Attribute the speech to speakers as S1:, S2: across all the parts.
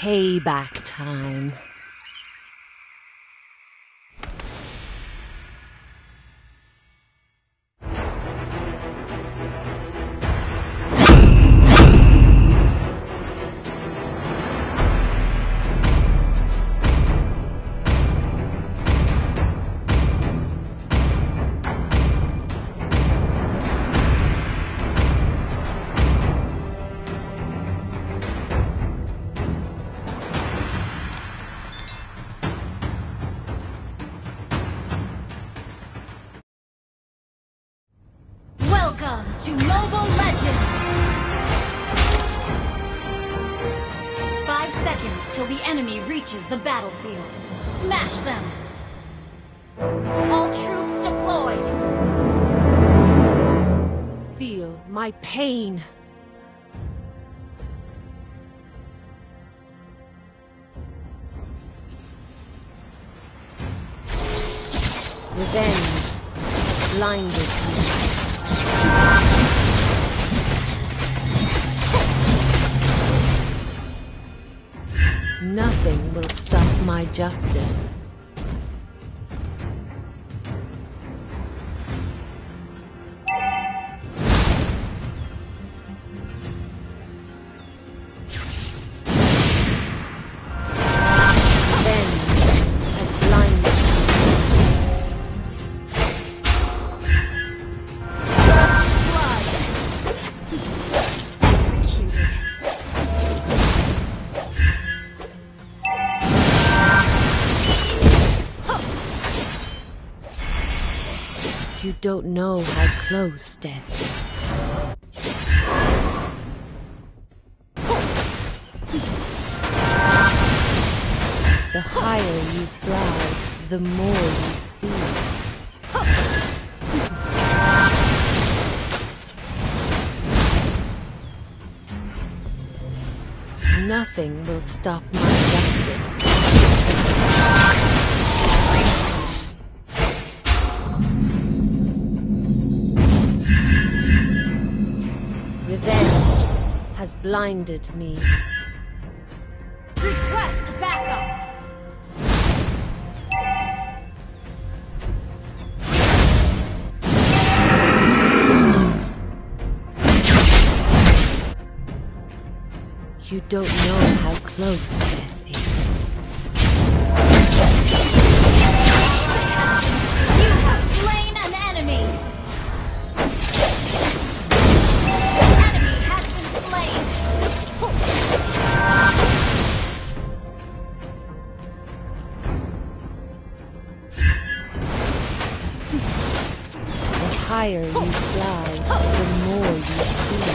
S1: Payback time.
S2: Welcome to Mobile Legends! 5 seconds till the enemy reaches the battlefield. Smash them! All troops deployed!
S1: Feel my pain. Revenge blinded me. Nothing will stop my justice. You don't know how close death is. The higher you fly, the more you see. Nothing will stop my justice. Revenge has blinded me.
S2: Request backup!
S1: You don't know how close death is.
S2: You have slain an enemy!
S1: The higher you fly, the more you see.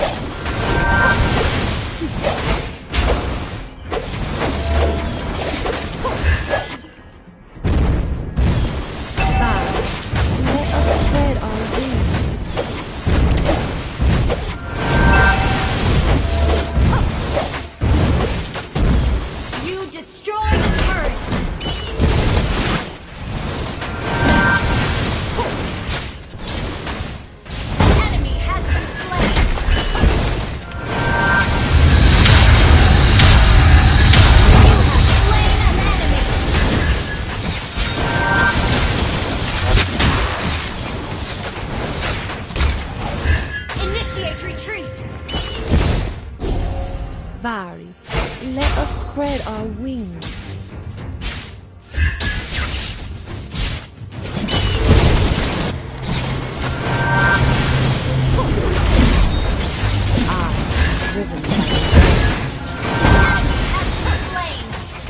S1: Fly, let us spread our wings.
S2: You destroy the turret! Enemy has been slain! You have slain an enemy! Initiate retreat!
S1: Vari, let us spread our wings. Driven by
S2: Enemy has been slain!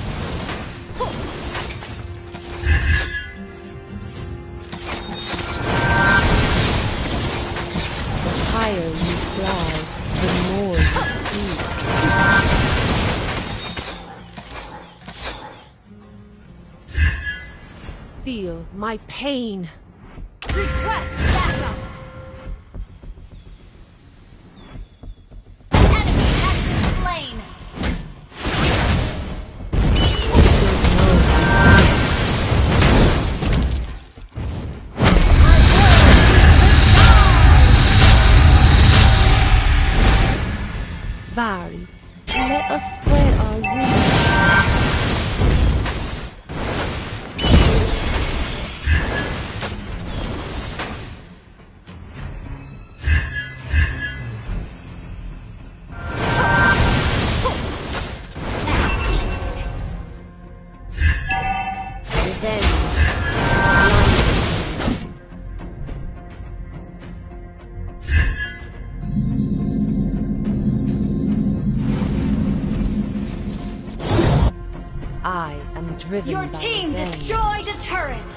S1: the higher you fly, the more you see. Feel my pain.
S2: Request backup! Enemy has been slain!
S1: Vari, let us spread our wings. I am driven
S2: Your
S1: by
S2: team
S1: revenge.
S2: destroyed a turret.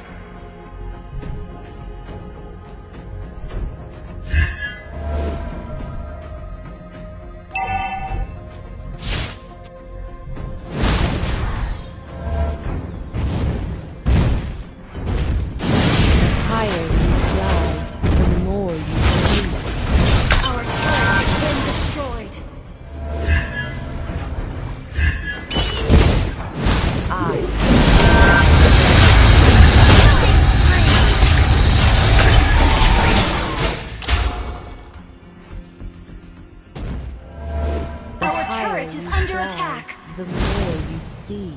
S1: The higher you fly, the more you see.
S2: Our turret has been destroyed. Our turret is under attack.
S1: The more you see.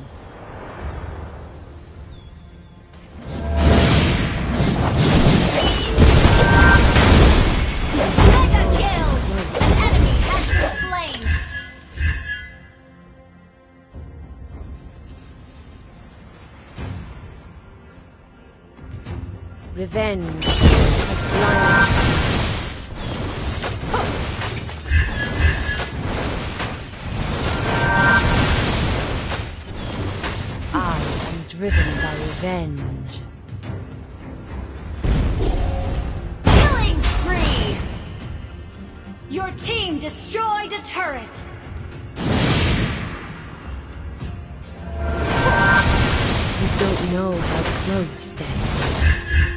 S2: Mega kill! An enemy has been slain.
S1: Revenge has blinded. I am driven by revenge.
S2: Killing spree! Your team destroyed a turret.
S1: You don't know how close death is.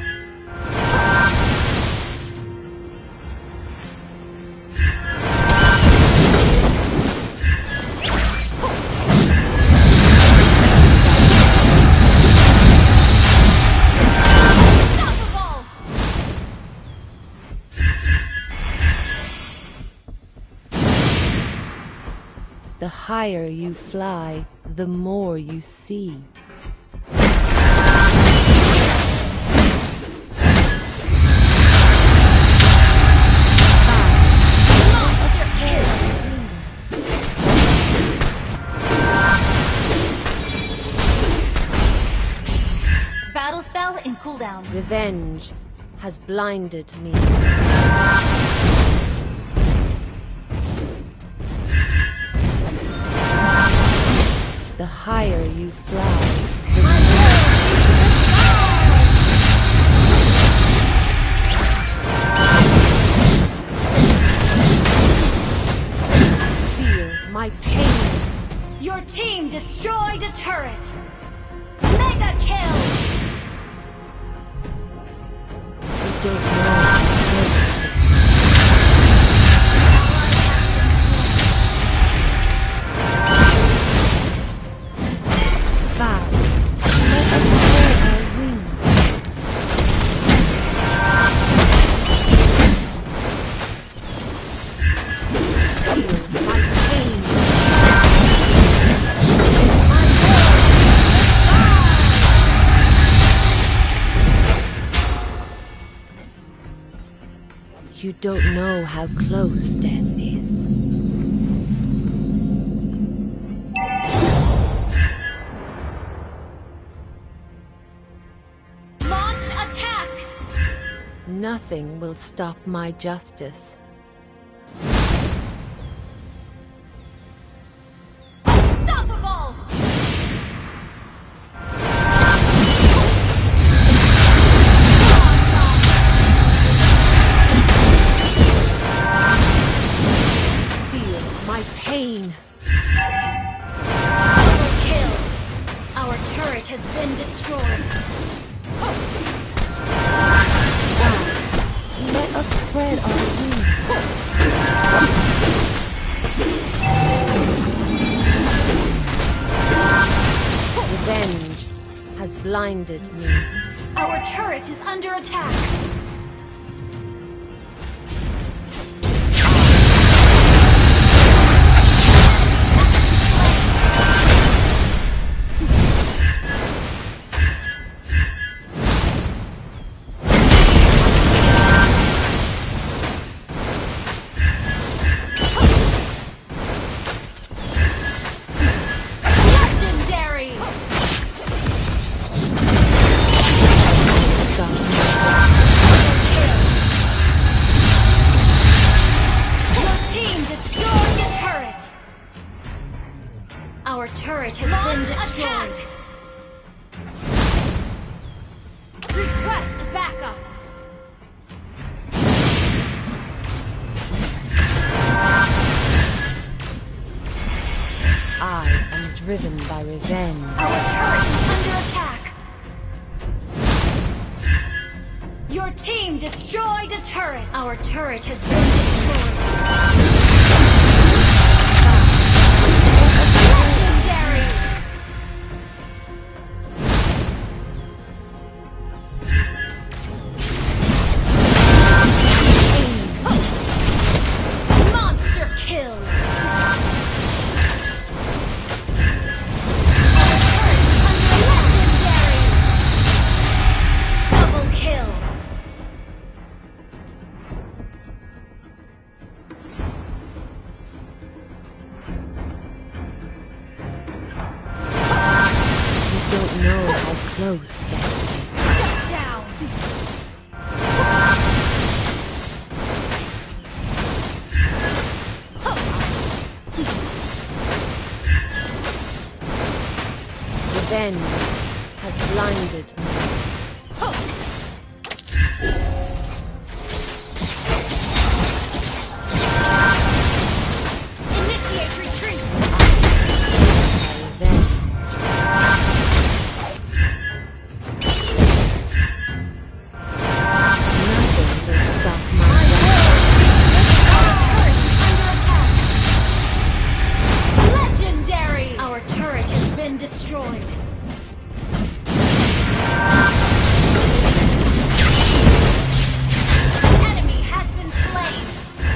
S2: Unstoppable!
S1: The higher you fly, the more you see.
S2: Monster kill! Battle spell in cooldown.
S1: Revenge has blinded me. The higher you fly, the feel my pain.
S2: Your team destroyed a turret. Mega kill!
S1: You don't know how close Vow, let us spread our wings. Feel my pain. You don't know how close death is.
S2: Launch attack!
S1: Nothing will stop my justice.
S2: Unstoppable!
S1: Feel my pain.
S2: Double kill! Our turret has been destroyed.
S1: Let us spread our wings. Revenge has blinded me.
S2: Our turret is under attack. Legendary!
S1: Stop my justice. by revenge.
S2: Our turret is under attack. Your team destroyed a turret. Our turret has been destroyed. Legendary. Monster kill.
S1: Close, Death.
S2: Shut down!
S1: Revenge has blinded me.
S2: Initiate retreat!
S1: Revenge.
S2: Destroyed. An enemy has been slain.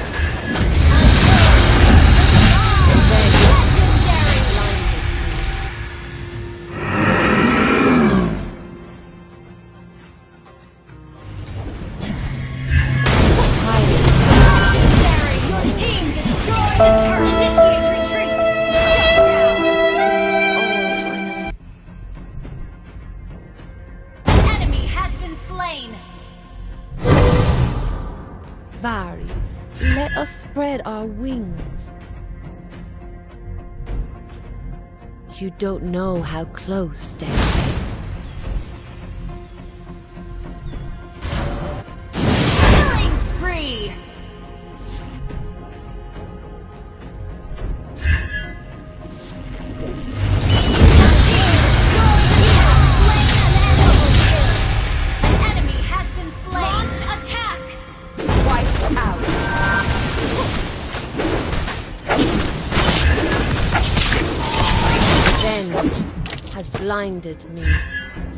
S2: Legendary! Your team destroyed the turret. Initiate retreat. Shut down. Slain.
S1: Vari, let us spread our wings. You don't know how close death is.
S2: Killing spree.
S1: Revenge has blinded me.